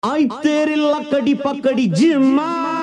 ಆಯ್ತೇರಿಲ್ಲ ಕಡಿ ಪಕ್ಕಡಿ ಜಿಮ್ಮ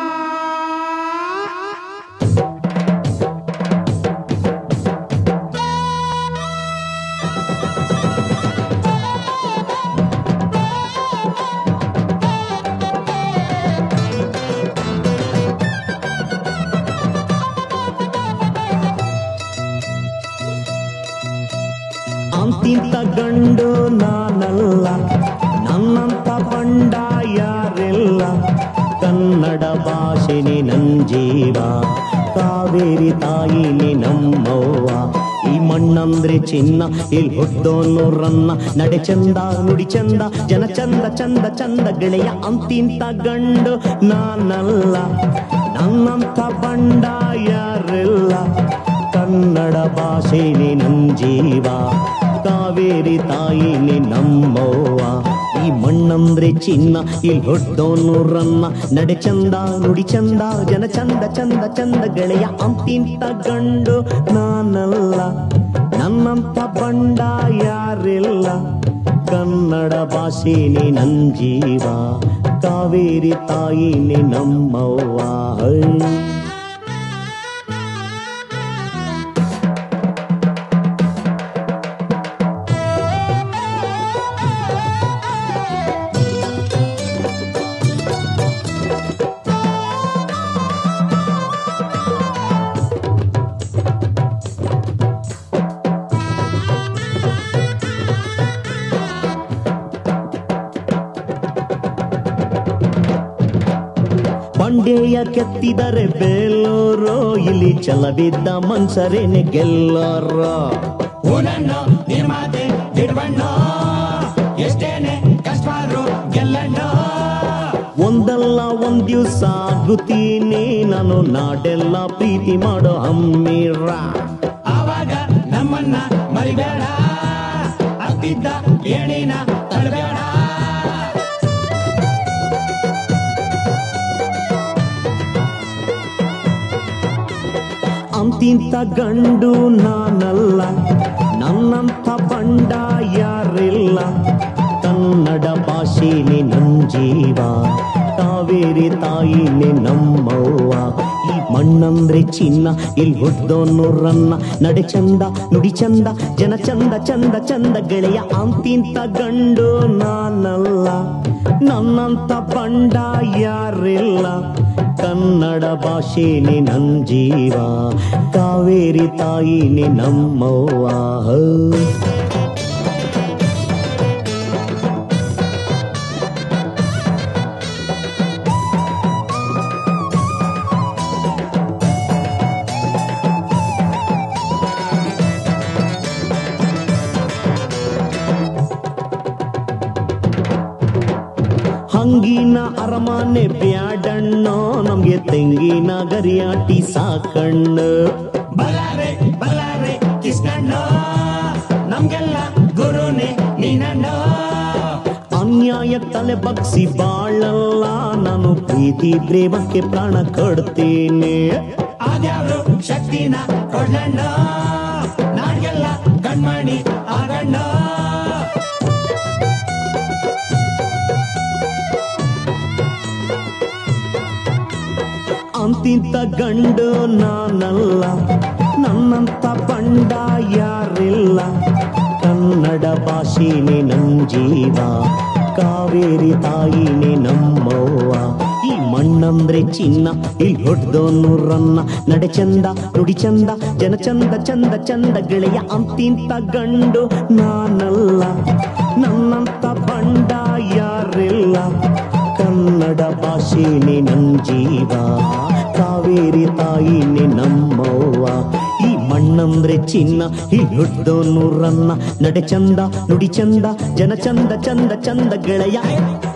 ಅಂತಿಂತ ಗಂಡು ನಾನಲ್ಲ, ನನ್ನಂತ ಬಂಡ ಯಾರಿಲ್ಲ. ಕನ್ನಡ ಭಾಷೆನೇ ನನ್ ಜೀವ, ಕಾವೇರಿ ತಾಯಿನೇ ನಮ್ಮವ್ವ. ಈ ಮಣ್ಣಂದ್ರೆ ಚಿನ್ನ, ಇಲ್ಲಿ ಹುಟ್ಟೋನು ರನ್ನ. ನಡೆ ಚಂದ ನುಡಿ ಚಂದ, ಜನ ಚಂದ ಚಂದ ಚಂದ ಗೆಳೆಯ. ಅಂತಿಂತ ಗಂಡು ನಾನಲ್ಲ, ನನ್ನಂತ ಬಂಡ ಯಾರಿಲ್ಲ. ಕನ್ನಡ ಭಾಷೆನೇ ನನ್ ಜೀವ, ಕಾವೇರಿ ತಾಯಿನೇ ನಮ್ಮವ್ವ. ಈ ಮಣ್ಣಂದ್ರೆ ಚಿನ್ನ, ಇಲ್ಲಿ ಹೊಟ್ಟೋನು ರನ್ನ. ನಡೆ ಚಂದ ನುಡಿ ಚಂದ, ಜನ ಚಂದ ಚಂದ ಚಂದ ಗೆಳೆಯ. ಅಂತಿಂತ ಗಂಡು ನಾನಲ್ಲ, ನನ್ನಂತ ಬಂಡ ಯಾರಿಲ್ಲ. ಕನ್ನಡ ಭಾಷೆನೇ ನನ್ ಜೀವ, ಕಾವೇರಿ ತಾಯಿನೇ ನಮ್ಮವ್ವ. ಬಂಡೆಯ ಕೆತ್ತಿದರೆ ಬೇಲೋರೋ, ಇಲ್ಲಿ ಛಲವಿದ್ದ ಮನ್ಸರೇನೆ ಗೆಲ್ಲೋರೋ. ಒಂದಲ್ಲ ಒಂದ್ ದಿವ್ಸ ಆಗುತ್ತೀನಿ ನಾನು, ನಾಡೆಲ್ಲ ಪ್ರೀತಿ ಮಾಡೋ ಅಮ್ಮೀರ. ಆವಾಗ ನಮ್ಮನ್ನ ಮರಿಬೇಡ, ಅತ್ತಿದ್ದ ಏಣಿನ ತಡಬೇಡ. ಅಂತಿಂತ ಗಂಡು ನಾನಲ್ಲ, ನನ್ನಂತ ಬಂಡ ಯಾರಿಲ್ಲ. ಕನ್ನಡ ಭಾಷೆನೇ ನನ್ ಜೀವ, ಕಾವೇರಿ ತಾಯಿನೇ ನಮ್ಮವ್ವ. ಈ ಮಣ್ಣಂದ್ರೆ ಚಿನ್ನ, ಇಲ್ಲಿ ಹುಟ್ಟೋನು ರನ್ನ. ನಡೆ ಚಂದ ನುಡಿ ಚಂದ, ಜನ ಚಂದ ಚಂದ ಚಂದ ಗೆಳೆಯ. ಅಂತಿಂತ ಗಂಡು ನಾನಲ್ಲ, ನನ್ನಂತ ಬಂಡ ಯಾರಿಲ್ಲ. ಕನ್ನಡ ಭಾಷೆನೇ ನನ್ ಜೀವ, ಕಾವೇರಿ ತಾಯಿನೇ ನಮ್ಮವ್ವ. ಹಂಗಿನ ಅರಮನೆ ಬ್ಯಾಡಣ್ಣೋ, ನಮ್ಗೆ ತೆಂಗಿನ ಗರಿಯಾಟಿ ಸಾಕಣ್ಣು. ಬಲ್ಲಾರೆ ಬಲ್ಲಾರೆ ಕಿಸ್ಕಣ್ಣು, ನಮ್ಗೆಲ್ಲ ಗುರುನೇ ನೀನಣ್ಣು. ಅನ್ಯಾಯ ತಲೆ ಬಗ್ಸಿ ಬಾಳಲ್ಲ, ನಾನು ಪ್ರೀತಿ ಪ್ರೇಮಕ್ಕೆ ಪ್ರಾಣ ಕೊಡ್ತೇನೆ. ಆದ್ಯಾವ್ರು ಶಕ್ತಿನ ಕೊಡ್ಲಣ್ಣು, ನಾಡ್ಗೆಲ್ಲ ಕಣ್ಮಣಿ ಆಗಣ್ಣು. ಅಂತಿಂತ ಗಂಡು ನಾನಲ್ಲ, ನನ್ನಂತ ಬಂಡ ಯಾರಿಲ್ಲ. ಕನ್ನಡ ಭಾಷೆನೇ ನನ್ ಜೀವ, ಕಾವೇರಿ ತಾಯಿನೇ ನಮ್ಮವ್ವ. ಈ ಮಣ್ಣಂದ್ರೆ ಚಿನ್ನ, ಇಲ್ಲಿ ಹೊಡ್ದೋನು ರನ್ನ. ನಡೆ ಚಂದ ನುಡಿ ಚಂದ, ಜನ ಚಂದ ಚಂದ ಚಂದ ಗೆಳೆಯ. ಅಂತಿಂತ ಗಂಡು ನಾನಲ್ಲ, ನನ್ನಂತ ಬಂಡ ಯಾರಿಲ್ಲ. ಕನ್ನಡ ಭಾಷೆನೇ ನನ್ ಜೀವ, ಕಾವೇರಿ ತಾಯಿನೇ ನಮ್ಮವ್ವ. ಈ ಮಣ್ಣಂದ್ರೆ ಚಿನ್ನ, ಇಲ್ಲಿ ಹುಟ್ಟೋನು ರನ್ನ. ನಡೆ ಚಂದ ನುಡಿ ಚಂದ, ಜನ ಚಂದ ಚಂದ ಚಂದ ಗೆಳೆಯ.